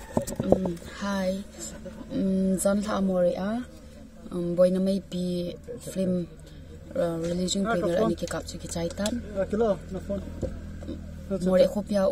Hi, John Amoria, boy na may pi film religion premier ani ke kapchu ki chaitan. More kopya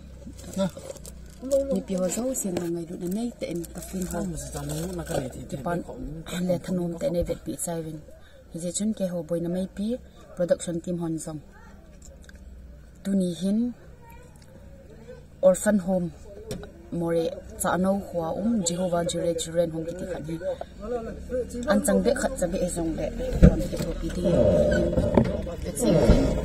ni pi hozo sin ngai du nei te en ka film ho ki pan le thanom te ne vet pi saving je chun ke ho boy na mai pi production team hon zong tu ni hin orphan home more cha no hua Jehovah Jireh children home ki khani an chang de khat chabe ezong de kon ki to pi ti let's see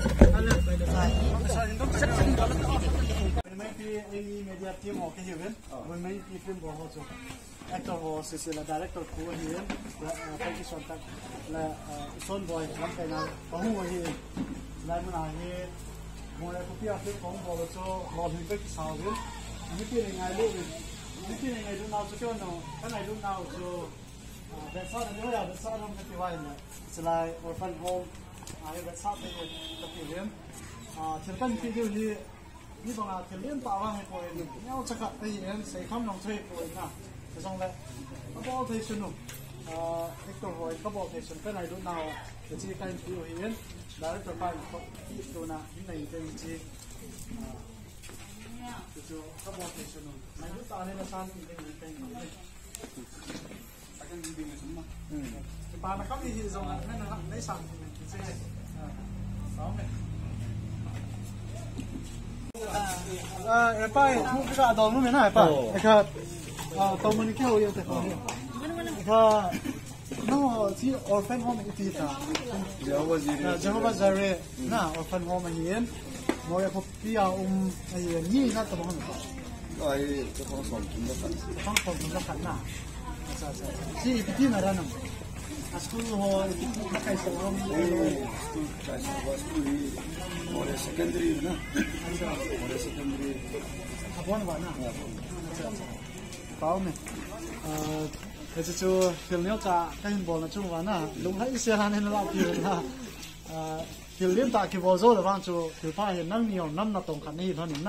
media team of here when many people go also actor was is the director who here thank you so much la son boy lam kai na pahu here lai mun a he more ko pia ke kong bo so lo hi ke sa ge ni pi ngai lu ni pi ngai du now so no kan I do now so that's all no ya that's all me ti wai na it's like orphan home I that's all the film chirkan pi du hiนี่ตรงนั้นเลี้ยงปลาว่าให้ป่วยเนี่ยจะขัดไปเองใส่ข้ามน้องช่วยป่วยนะจะส่งเลยก็บอกเทสนุกเอ็กตัวหอยก็บอกเทสนุกเป็นไหนดูน่าจะชี้การพิวเห็นได้ตัวไปที่ตัวน่ะที่ไหนเป็นชี้จู่ก็บอกเทสนุกในดูตาเนี่ยเราสร้างเป็นแต่กันดีๆสมมติปลานะครับที่ส่งนั่นนะครับได้สั่งเป็นที่เซ่สองเนี่ยไปทุกกระดองนู้นไม่น่าไปนะครับตัวมันแค่เอาเยอะแต่ของเนี่ยนะครับน้องที่ออร์แฟนโฮมอีกทีจ้ะเจ้าว่าจะเร่น่ะออร์แฟนโฮมมาเห็นมองอย่างพวกพี่เอาไอ้ยี่น่าจะมองเห็นป่ะไอ้เจ้าของสองถุงละขันต้องสองถุงละขันน่ะใช่ที่ที่ไหนนั่นschool hall kai sa rom kai sa school more secondary na more secondary abon ba na pao me cái chú film nhớ cả cái hình bò là chung vào na lúc nãy xe han nên là kiểu na kiểu liên tạ kiểu bò rồi là vang chú kiểu pha hiện năng nhiều năm là tổng khán này thôi na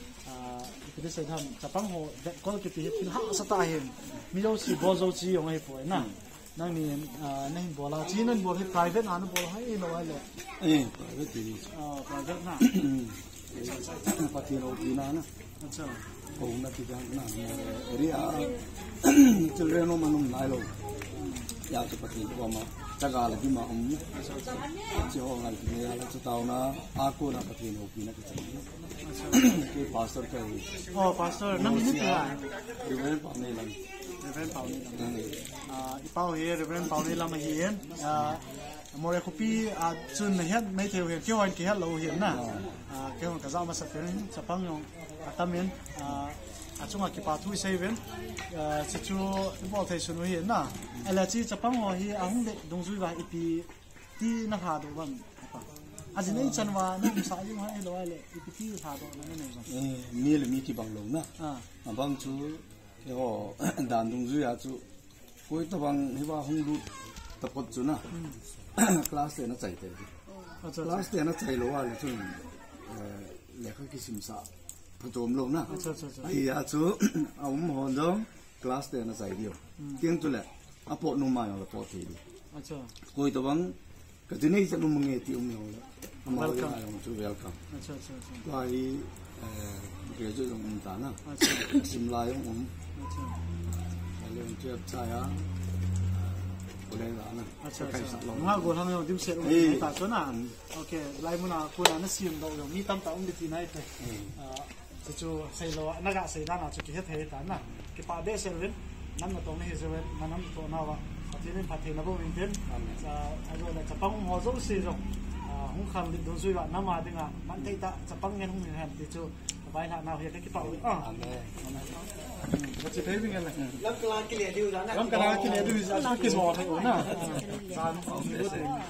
cái sẽ tham tập băng hồ có cái gì thì họ sẽ tài hiện mi đâu chỉ bò rồi chỉ dùng hay phổi naนั่นนี่นั่นบอกเราที่นั่นบอกให้ private อ่ะนั่นบอกให้เราไว้เลยprivate ดีprivate นะปฏิโลกีน่ะนะใช่ผมนักที่จะนั่นเรียจะเรียนรู้มันนุ่มหลายโลอยากจะปฏิบัติมาจะกาลที่มาจะห้องอะไรเนี่ยเราจะเตานะอากูนะปฏิโลกีนะก็จะคือ pastor ก็pastor นั่นนี่ตัวเรื่องความนี้เลยReverend Paul ni Paul here Reverend Paul ni lam hiền more copy chun hian mai theo hian kêu anh kia lâu hiền na kêu cả giao mà sắp đến sắp băng nhung tamen chung là kipa thui sei ven chỉ chu bỏ thấy sunu hiền na là chỉ sắp băng ho hi ahung de dong zui wa ipi ti na ha do ban aji nei chanwa ni sa yi ma lo ale ipi ti ha do na ne mi le mi ki bang lo na bang chu cái họ đàn đồng dưới à chú cuối tập bằng hayว่า không đủ tập quật chú na class này nó chạy tới class này nó chạy lâu à chú lẽ cái sim sa phải trộm lâu na thì à chú ông hòn đó class này nó chạy nhiều tiếng chú lẽ à bộ nôm mai là bộ thì cuối tập bằng cái thứ này sẽ nôm nghe tiếng nhiều lắm mà chú welcome lại cái chú dùng ta na sim lại ông lên chơi trái á, lên là nè, cái sạt lở. Nga cô thằng nào tìm xe ông ta số nào? Ok, lại muốn nào cô nào nó xiêm đâu rồi, mi tâm ta ông đi tìm này thôi. Chú xây lò, nó gạ xây ra nào chú kia hết thế tán nè, cái pa đế xe lên, năm là tông này xe lên, mà năm tông nào vậy? Thế nên phải thế nó vô mình thế. Rồi là chập băng họ dấu xe rồi, không khăm định đối duy bạn năm mà thế nào, bạn thấy ta chập băng nghe không mình hẹn thì chú. Vậy là nào hiện cái tàu chỉ thấy bên này lắm cái lá kia đều ra lắm cái lá kia đều ra cái bò thấy ổn à san cái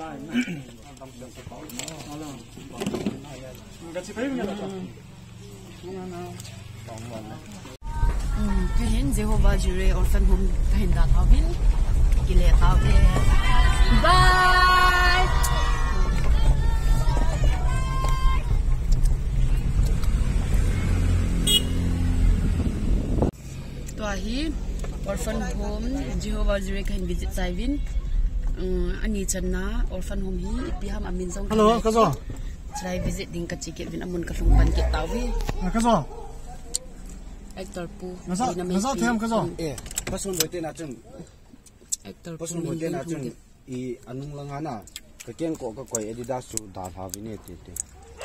chỉ thấy bên này cái hiện Jehovah Jireh orphan home cái hiện đã tháo pin cái lệ tháo bye tua hi orphan home Jehovah Jireh kan visit Saivin ani channa orphan home hi ipiham amin zong hello ka zo try visit ding ka chike vin amun ka hlung ban ke tawi ka zo actor pu na sa them ka zo pasun boite na chung actor pu pasun boite na chung I anung langa na ka ken ko ka koi Adidas su da tha vi ne te te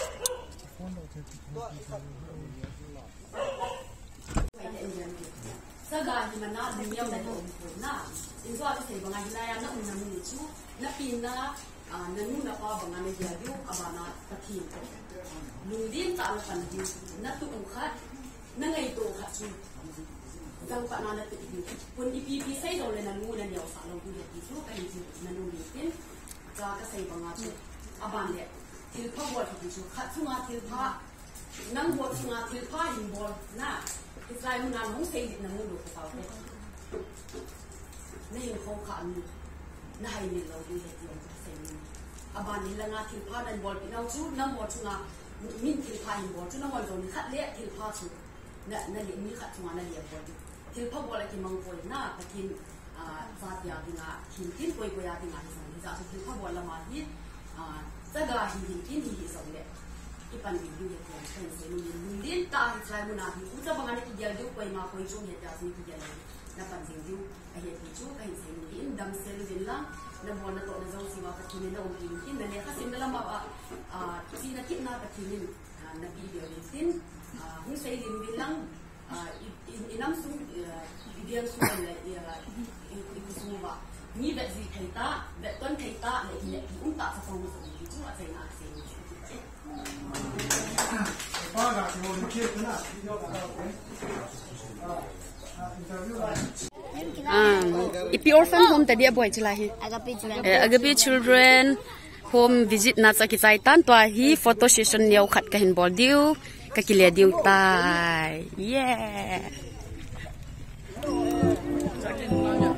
saga hi mana dunyam na thom na inzo a sei banga hilaya na unna mu chu na pinna nanu na pa banga ne dia yu abana pathin lungdin ta al pan hi na tu khat na ngai to khat chu gang pa na na tu hi pun ipp sei do le nanu na ne sa lo ku le ti chu kai chu nanu ni tin ka ka sei banga chu aban le til pha bo ti chu khat chu nga til pha nang bo chu nga til pha in bol na Israel muna nung say na mulo ko tao na yung kong kaan na hay nilaw yung yung say mo aban nila nga tilpa nan bol pinaw chu nang mo chu nga min tilpa yung bol chu nang mo zon khat le tilpa chu na li mi khat chu nga na li bol tilpa bol ki mang poi na takin sa tia dinga tin poi poi ya dinga ni sa tilpa bol la ma hi saga hi hi so le ipan video ya kan se ni lin ta sai muna hi u cha bangani ki dia ju koi ma koi chu he ta si ki dia na pan ding ju a he ti chu kai se ni in dam se lu din la na bon na to na zo si ma ka ki ni na um tin na ne ha sim la ma ti na ki na ka ki ni na video ni tin hu se lim bi lang inam su bian su la ya i su ba ni ba zi kai ta ba ton kai ta le ni ta sa song su ni chu a sai na se ni Ipi orphan home tadi aboy chulahi. Agapi children home visit na sa kisai tan tua hi photo session niaw khat kahin bol diu kakilya diu tai. Yeah.